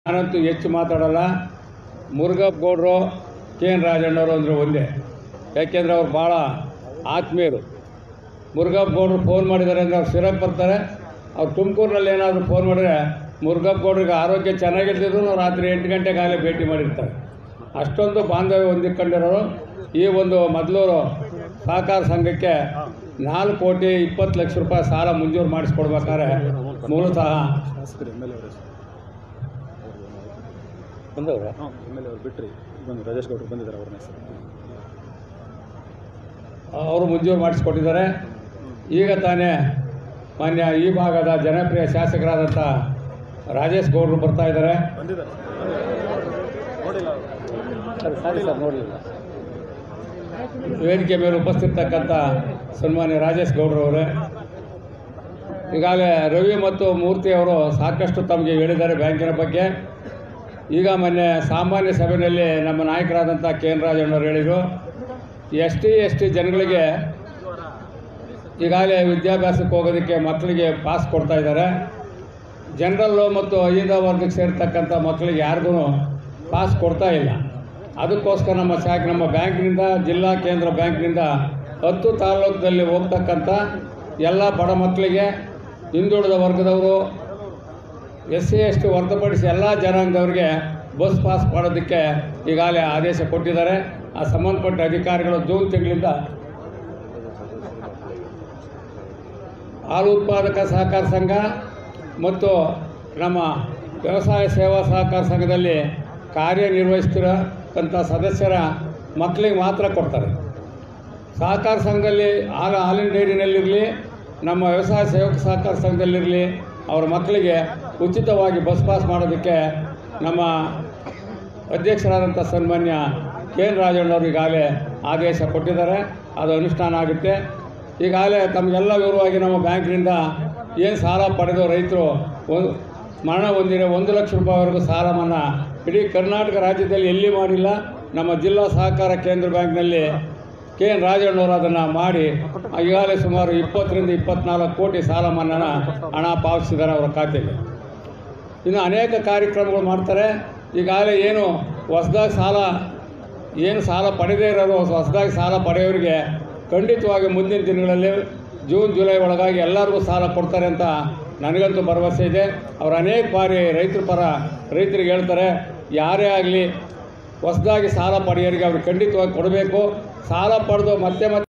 ನಾನಂತೂ ಹೆಚ್ಚು ಮಾತಾಡಲ್ಲ. ಮುರುಗಪ್ಪ ಗೌಡರು ಕೆ ಎನ್ ರಾಜಣ್ಣವರು ಅಂದರೆ ಒಂದೇ, ಯಾಕೆಂದರೆ ಅವ್ರು ಭಾಳ ಆತ್ಮೀಯರು. ಮುರುಗಪ್ಪ ಗೌಡರು ಫೋನ್ ಮಾಡಿದ್ದಾರೆ ಅಂದರೆ ಅವ್ರು ಸಿರಕ್ಕೆ ಬರ್ತಾರೆ. ಅವ್ರು ತುಮಕೂರಿನಲ್ಲಿ ಏನಾದರೂ ಫೋನ್ ಮಾಡಿದ್ರೆ ಮುರುಗಪ್ಪ ಗೌಡರಿಗೆ ಆರೋಗ್ಯ ಚೆನ್ನಾಗಿರ್ತಿದ್ರು ರಾತ್ರಿ 8 ಗಂಟೆಗಾಗಲೇ ಭೇಟಿ ಮಾಡಿರ್ತಾರೆ. ಅಷ್ಟೊಂದು ಬಾಂಧವ್ಯ ಹೊಂದಿಕೊಂಡಿರೋರು. ಈ ಒಂದು ಮದ್ಲೂರು ಸಹಕಾರ ಸಂಘಕ್ಕೆ 4,20,00,000 ರೂಪಾಯಿ ಸಾಲ ಮಂಜೂರು ಮಾಡಿಸ್ಕೊಡ್ಬೇಕಾದ್ರೆ ಮೂಲತಃ ಅವರು ಮಂಜೂರು ಮಾಡಿಸ್ಕೊಟ್ಟಿದ್ದಾರೆ. ಈಗ ತಾನೇ ಮಾನ್ಯ ಈ ಭಾಗದ ಜನಪ್ರಿಯ ಶಾಸಕರಾದಂಥ ರಾಜೇಶ್ ಗೌಡರು ಬರ್ತಾ ಇದ್ದಾರೆ. ವೇದಿಕೆ ಮೇಲೆ ಉಪಸ್ಥಿತಕ್ಕಂಥ ಸನ್ಮಾನ್ಯ ರಾಜೇಶ್ ಗೌಡರವರೇ, ಈಗಾಗಲೇ ರವಿ ಮತ್ತು ಮೂರ್ತಿ ಅವರು ಸಾಕಷ್ಟು ತಮಗೆ ಹೇಳಿದ್ದಾರೆ ಬ್ಯಾಂಕಿನ ಬಗ್ಗೆ. ಈಗ ಮೊನ್ನೆ ಸಾಮಾನ್ಯ ಸಭೆಯಲ್ಲಿ ನಮ್ಮ ನಾಯಕರಾದಂಥ ಕೆ ಎನ್ ರಾಜಣ್ಣವರು ಹೇಳಿದರು, ಎಸ್ ಟಿ ಜನಗಳಿಗೆ ಈಗಾಗಲೇ ವಿದ್ಯಾಭ್ಯಾಸಕ್ಕೆ ಹೋಗೋದಕ್ಕೆ ಮಕ್ಕಳಿಗೆ ಪಾಸ್ ಕೊಡ್ತಾ ಇದ್ದಾರೆ. ಜನರಲ್ಲು ಮತ್ತು ಅಹಿಂದ ವರ್ಗಕ್ಕೆ ಸೇರ್ತಕ್ಕಂಥ ಮಕ್ಕಳಿಗೆ ಯಾರಿಗೂ ಪಾಸ್ ಕೊಡ್ತಾ ಇಲ್ಲ. ಅದಕ್ಕೋಸ್ಕರ ನಮ್ಮ ಬ್ಯಾಂಕ್ನಿಂದ, ಜಿಲ್ಲಾ ಕೇಂದ್ರ ಬ್ಯಾಂಕ್ನಿಂದ 10 ತಾಲೂಕಲ್ಲಿ ಹೋಗ್ತಕ್ಕಂಥ ಎಲ್ಲ ಬಡ ಮಕ್ಕಳಿಗೆ, ಹಿಂದುಳಿದ ವರ್ಗದವರು, SC ST ಹೊರತುಪಡಿಸಿ ಎಲ್ಲ ಜನಾಂಗದವ್ರಿಗೆ ಬಸ್ ಪಾಸ್ ಮಾಡೋದಕ್ಕೆ ಈಗಾಗಲೇ ಆದೇಶ ಕೊಟ್ಟಿದ್ದಾರೆ. ಆ ಸಂಬಂಧಪಟ್ಟ ಅಧಿಕಾರಿಗಳು ಜೂನ್ ತಿಂಗಳಿಂದ ಹಾಲು ಉತ್ಪಾದಕ ಸಹಕಾರ ಸಂಘ ಮತ್ತು ನಮ್ಮ ವ್ಯವಸಾಯ ಸೇವಾ ಸಹಕಾರ ಸಂಘದಲ್ಲಿ ಕಾರ್ಯನಿರ್ವಹಿಸ್ತಿರತಕ್ಕಂಥ ಸದಸ್ಯರ ಮಕ್ಕಳಿಗೆ ಮಾತ್ರ ಕೊಡ್ತಾರೆ. ಸಹಕಾರ ಸಂಘದಲ್ಲಿ ಹಾಲಿನ ಡೈರಿನಲ್ಲಿರಲಿ, ನಮ್ಮ ವ್ಯವಸಾಯ ಸೇವಕ ಸಹಕಾರ ಸಂಘದಲ್ಲಿರಲಿ, ಅವರ ಮಕ್ಕಳಿಗೆ ಉಚಿತವಾಗಿ ಬಸ್ ಪಾಸ್ ಮಾಡೋದಕ್ಕೆ ನಮ್ಮ ಅಧ್ಯಕ್ಷರಾದಂಥ ಸನ್ಮಾನ್ಯ ಕೆ ಎನ್ ರಾಜಣ್ಣವರು ಈಗಾಗಲೇ ಆದೇಶ ಕೊಟ್ಟಿದ್ದಾರೆ. ಅದು ಅನುಷ್ಠಾನ ಆಗುತ್ತೆ. ಈಗಾಗಲೇ ತಮಗೆಲ್ಲ ವಿವರವಾಗಿ ನಮ್ಮ ಬ್ಯಾಂಕಿನಿಂದ ಏನು ಸಾಲ ಪಡೆದು ರೈತರು ಮರಣ ಹೊಂದಿರೋ 1 ಲಕ್ಷ ರೂಪಾಯಿವರೆಗೂ ಸಾಲ ಮನ್ನಾ ಇಡೀ ಕರ್ನಾಟಕ ರಾಜ್ಯದಲ್ಲಿ ಎಲ್ಲಿ ಮಾಡಿಲ್ಲ. ನಮ್ಮ ಜಿಲ್ಲಾ ಸಹಕಾರ ಕೇಂದ್ರ ಬ್ಯಾಂಕ್ನಲ್ಲಿ ಕೆ ಎನ್ ರಾಜಣ್ಣವರು ಅದನ್ನು ಮಾಡಿ ಈಗಾಗಲೇ ಸುಮಾರು 20 ರಿಂದ 24 ಕೋಟಿ ಸಾಲ ಮನ್ನಾನ ಹಣ ಪಾವತಿಸಿದ್ದಾರೆ ಅವರ ಖಾತೆಗೆ. ಇನ್ನು ಅನೇಕ ಕಾರ್ಯಕ್ರಮಗಳು ಮಾಡ್ತಾರೆ. ಈಗಾಗಲೇ ಏನು ಹೊಸದಾಗಿ ಸಾಲ ಪಡೆದೇ ಇರೋರು, ಹೊಸದಾಗಿ ಸಾಲ ಪಡೆಯೋರಿಗೆ ಖಂಡಿತವಾಗಿ ಮುಂದಿನ ದಿನಗಳಲ್ಲಿ ಜೂನ್ ಜುಲೈ ಒಳಗಾಗಿ ಎಲ್ಲರಿಗೂ ಸಾಲ ಕೊಡ್ತಾರೆ ಅಂತ ನನಗಂತೂ ಭರವಸೆ ಇದೆ. ಅವರು ಅನೇಕ ಬಾರಿ ರೈತರಿಗೆ ಹೇಳ್ತಾರೆ, ಯಾರೇ ಆಗಲಿ ಹೊಸದಾಗಿ ಸಾಲ ಪಡೆಯೋರಿಗೆ ಅವ್ರಿಗೆ ಖಂಡಿತವಾಗಿ ಕೊಡಬೇಕು. ಸಾಲ ಪಡೆದು ಮತ್ತೆ